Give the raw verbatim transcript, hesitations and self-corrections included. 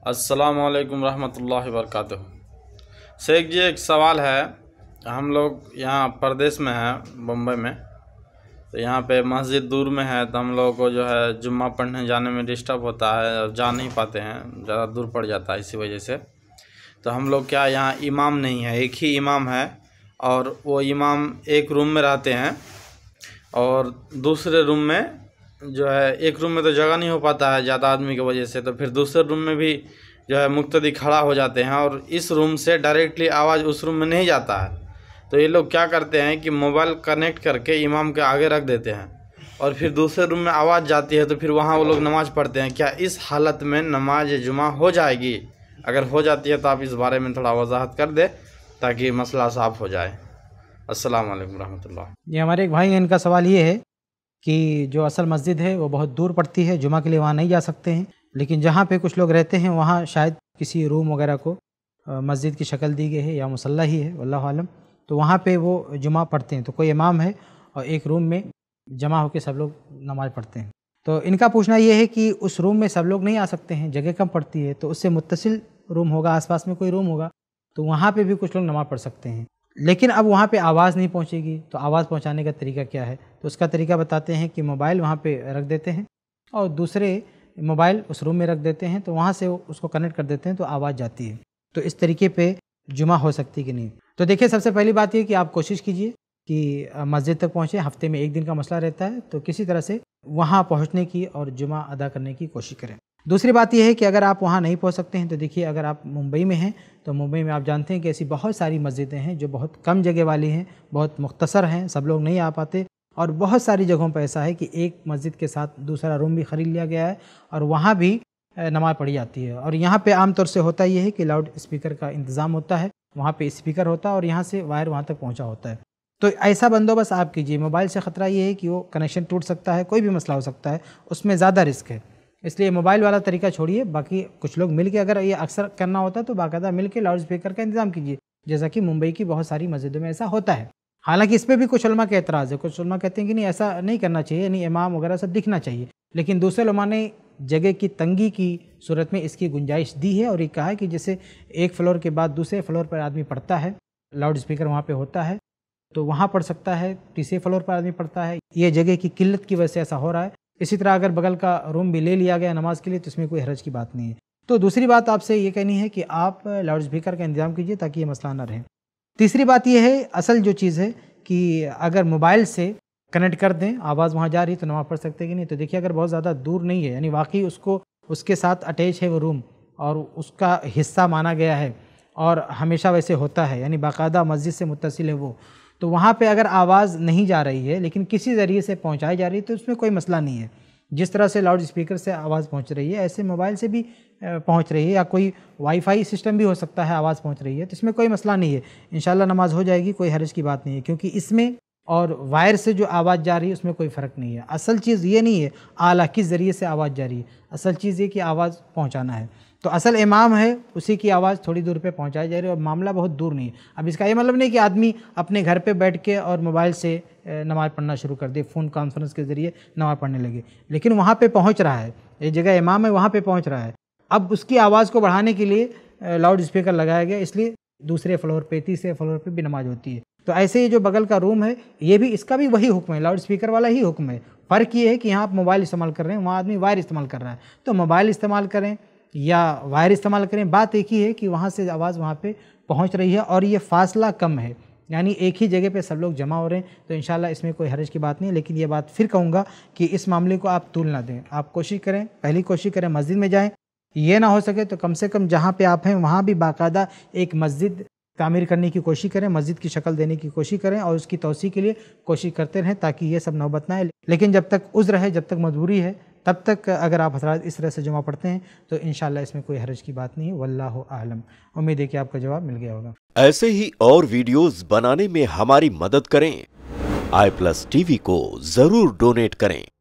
अस्सलाम वालेकुम रहमतुल्लाहि वबरकातुह। शेख जी, एक सवाल है। हम लोग यहाँ प्रदेश में हैं, बम्बई में, तो यहाँ पे मस्जिद दूर में है, तो हम लोगों को जो है जुम्मा पढ़ने जाने में डिस्टर्ब होता है और जा नहीं पाते हैं, ज़्यादा दूर पड़ जाता है। इसी वजह से तो हम लोग क्या, यहाँ इमाम नहीं है, एक ही इमाम है और वो इमाम एक रूम में रहते हैं और दूसरे रूम में जो है, एक रूम में तो जगह नहीं हो पाता है ज़्यादा आदमी की वजह से, तो फिर दूसरे रूम में भी जो है मुक्तदी खड़ा हो जाते हैं और इस रूम से डायरेक्टली आवाज़ उस रूम में नहीं जाता है। तो ये लोग क्या करते हैं कि मोबाइल कनेक्ट करके इमाम के आगे रख देते हैं और फिर दूसरे रूम में आवाज़ जाती है तो फिर वहाँ वो लोग नमाज़ पढ़ते हैं। क्या इस हालत में नमाज जुमा हो जाएगी? अगर हो जाती है तो आप इस बारे में थोड़ा वजाहत कर दे ताकि मसला साफ़ हो जाए। अस्सलाम वालेकुम रहमतुल्लाह। ये हमारे एक भाई हैं, इनका सवाल ये है कि जो असल मस्जिद है वो बहुत दूर पड़ती है, जुमा के लिए वहाँ नहीं जा सकते हैं, लेकिन जहाँ पे कुछ लोग रहते हैं वहाँ शायद किसी रूम वगैरह को मस्जिद की शक्ल दी गई है या मुसल्ला ही है, वल्लाहु आलम, तो वहाँ पे वो जुमा पढ़ते हैं। तो कोई इमाम है और एक रूम में जमा होकर सब लोग नमाज़ पढ़ते हैं। तो इनका पूछना ये है कि उस रूम में सब लोग नहीं आ सकते हैं, जगह कम पड़ती है, तो उससे मुत्तसिल रूम होगा, आसपास में कोई रूम होगा, तो वहाँ पे भी कुछ लोग नमाज़ पढ़ सकते हैं। लेकिन अब वहाँ पे आवाज़ नहीं पहुँचेगी, तो आवाज़ पहुँचाने का तरीका क्या है? तो उसका तरीका बताते हैं कि मोबाइल वहाँ पे रख देते हैं और दूसरे मोबाइल उस रूम में रख देते हैं, तो वहाँ से उसको कनेक्ट कर देते हैं तो आवाज़ जाती है। तो इस तरीके पे जुमा हो सकती है कि नहीं? तो देखिए, सबसे पहली बात ये कि आप कोशिश कीजिए कि मस्जिद तक पहुँचे। हफ्ते में एक दिन का मसला रहता है, तो किसी तरह से वहाँ पहुँचने की और जुमा अदा करने की कोशिश करें। दूसरी बात यह है कि अगर आप वहाँ नहीं पहुँच सकते हैं तो देखिए, अगर आप मुंबई में हैं तो मुंबई में आप जानते हैं कि ऐसी बहुत सारी मस्जिदें हैं जो बहुत कम जगह वाली हैं, बहुत मुख्तसर हैं, सब लोग नहीं आ पाते। और बहुत सारी जगहों पर ऐसा है कि एक मस्जिद के साथ दूसरा रूम भी ख़रीद लिया गया है और वहाँ भी नमाज़ पढ़ी जाती है। और यहाँ पे आमतौर से होता ये है कि लाउड स्पीकर का इंतज़ाम होता है, वहाँ पे स्पीकर होता है और यहाँ से वायर वहाँ तक पहुँचा होता है। तो ऐसा बंदोबस्त आप कीजिए। मोबाइल से ख़तरा ये है कि वो कनेक्शन टूट सकता है, कोई भी मसला हो सकता है, उसमें ज़्यादा रिस्क है, इसलिए मोबाइल वाला तरीका छोड़िए। बाकी कुछ लोग मिल के, अगर ये अक्सर करना होता है तो बाकायदा मिल के लाउड स्पीकर का इंतज़ाम कीजिए, जैसा कि मुंबई की बहुत सारी मस्जिदों में ऐसा होता है। हालांकि इस पर भी कुछ उलमा के एतराज़ है, कुछ उलमा कहते हैं कि नहीं, ऐसा नहीं करना चाहिए, नहीं इमाम वगैरह सब दिखना चाहिए, लेकिन दूसरे उलमा ने जगह की तंगी की सूरत में इसकी गुंजाइश दी है और ये कहा है कि जैसे एक फ्लोर के बाद दूसरे फ्लोर पर आदमी पढ़ता है, लाउड स्पीकर वहाँ पर होता है तो वहाँ पढ़ सकता है, तीसरे फ्लोर पर आदमी पढ़ता है, ये जगह की किल्लत की वजह से ऐसा हो रहा है। इसी तरह अगर बगल का रूम भी ले लिया गया नमाज के लिए तो इसमें कोई हरज की बात नहीं है। तो दूसरी बात आपसे ये कहनी है कि आप लाउड स्पीकर का इंतजाम कीजिए ताकि ये मसला ना रहे। तीसरी बात ये है, असल जो चीज़ है कि अगर मोबाइल से कनेक्ट कर दें, आवाज़ वहाँ जा रही तो नमाज पढ़ सकते कि नहीं? तो देखिए, अगर बहुत ज़्यादा दूर नहीं है, यानी वाकई उसको उसके साथ अटैच है वो रूम और उसका हिस्सा माना गया है और हमेशा वैसे होता है, यानी बाकायदा मस्जिद से मुत्तसिल है वो, तो वहाँ पे अगर आवाज़ नहीं जा रही है लेकिन किसी ज़रिए से पहुँचाई जा रही है तो उसमें कोई मसला नहीं है। जिस तरह से लाउड स्पीकर से आवाज़ पहुँच रही है ऐसे मोबाइल से भी पहुँच रही है, या कोई वाईफाई सिस्टम भी हो सकता है, आवाज़ पहुँच रही है, तो इसमें कोई मसला नहीं है। इंशाल्लाह नमाज़ हो जाएगी, कोई हर्ज की बात नहीं है, क्योंकि इसमें और वायर से जो आवाज़ जा रही है उसमें कोई फ़र्क नहीं है। असल चीज़ ये नहीं है आला किस ज़रिए से आवाज़ जा रही है, असल चीज़ ये कि आवाज़ पहुँचाना है। तो असल इमाम है, उसी की आवाज़ थोड़ी दूर पे पहुंचाई जा रही है और मामला बहुत दूर नहीं है। अब इसका ये मतलब नहीं कि आदमी अपने घर पे बैठ के और मोबाइल से नमाज़ पढ़ना शुरू कर दे, फ़ोन कॉन्फ्रेंस के ज़रिए नमाज़ पढ़ने लगे, लेकिन वहाँ पे पहुँच रहा है, एक जगह इमाम है वहाँ पे पहुँच रहा है। अब उसकी आवाज़ को बढ़ाने के लिए लाउड स्पीकर लगाया गया, इसलिए दूसरे फ्लोर पे, तीसरे फ्लोर पे भी नमाज़ होती है। तो ऐसे ही जो बगल का रूम है ये भी, इसका भी वही हुक्म है, लाउड स्पीकर वाला ही हुक्म है। फ़र्क ये है कि यहाँ आप मोबाइल इस्तेमाल कर रहे हैं, वहाँ आदमी वायर इस्तेमाल कर रहा है। तो मोबाइल इस्तेमाल करें या वायर इस्तेमाल करें, बात एक ही है कि वहाँ से आवाज़ वहाँ पे पहुँच रही है और ये फासला कम है, यानी एक ही जगह पे सब लोग जमा हो रहे हैं, तो इंशाल्लाह इसमें कोई हर्ज की बात नहीं है। लेकिन ये बात फिर कहूँगा कि इस मामले को आप तूल ना दें, आप कोशिश करें, पहली कोशिश करें मस्जिद में जाएँ, ये ना हो सके तो कम से कम जहाँ पे आप हैं वहाँ भी बाकायदा एक मस्जिद तामीर करने की कोशिश करें, मस्जिद की शक्ल देने की कोशिश करें और उसकी तौसी के लिए कोशिश करते रहें ताकि ये सब नौबत ना आए। लेकिन जब तक उज़्र है, जब तक मजबूरी है, तब तक अगर आप हज़रात इस तरह से जुमा पढ़ते हैं तो इंशाल्लाह इसमें कोई हरज की बात नहीं है। वल्लाहु आलम। उम्मीद है कि आपका जवाब मिल गया होगा। ऐसे ही और वीडियोस बनाने में हमारी मदद करें, आई प्लस टीवी को जरूर डोनेट करें।